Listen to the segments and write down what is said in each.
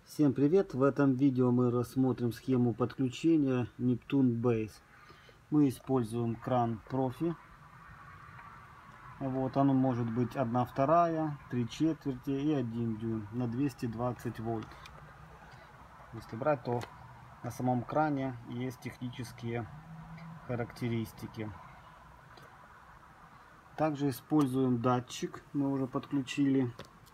Всем привет! В этом видео мы рассмотрим схему подключения Neptune Base. Мы используем кран профи. Вот, оно может быть 1/2, 3/4 и 1 дюйм на 220 вольт. Если брать, то на самом кране есть технические характеристики. Также используем датчик, мы уже подключили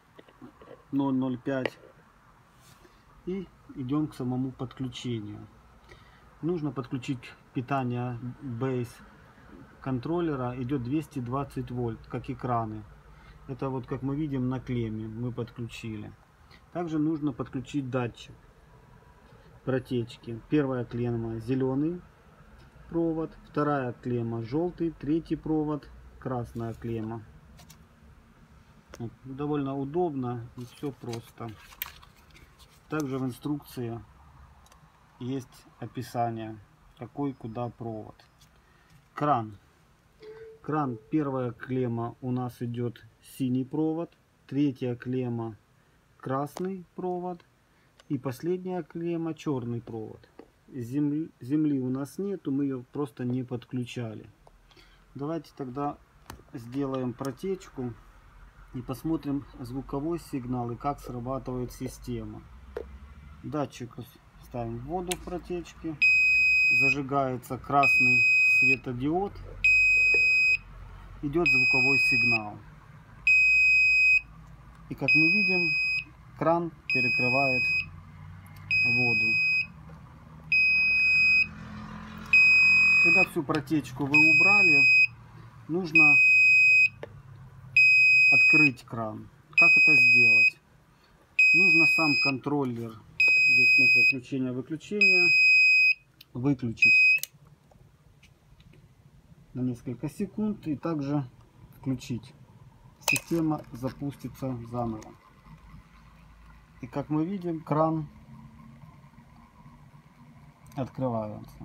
0,05. И идем к самому подключению. Нужно подключить питание Base контроллера. Идет 220 вольт, как и краны. Это вот как мы видим на клемме мы подключили. Также нужно подключить датчик протечки. Первая клемма зеленый провод, вторая клемма желтый, третий провод красная клемма. Вот, довольно удобно и все просто. Также в инструкции есть описание, какой куда провод. Кран. Первая клемма у нас идет синий провод, третья клемма красный провод и последняя клемма черный провод. Земли у нас нету, мы ее просто не подключали. Давайте тогда сделаем протечку и посмотрим звуковой сигнал и как срабатывает система. Датчик ставим в воду в протечке, зажигается красный светодиод, идет звуковой сигнал. И как мы видим, кран перекрывает воду. Когда всю протечку вы убрали, нужно открыть кран. Как это сделать? Нужно сам контроллер, здесь кнопка включения-выключения, выключить на несколько секунд и также включить. Система запустится заново. И как мы видим, кран открывается.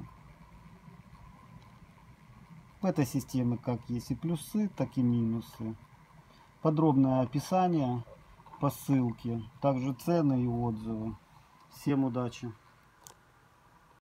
В этой системе как есть и плюсы, так и минусы. Подробное описание по ссылке, также цены и отзывы. Всем удачи!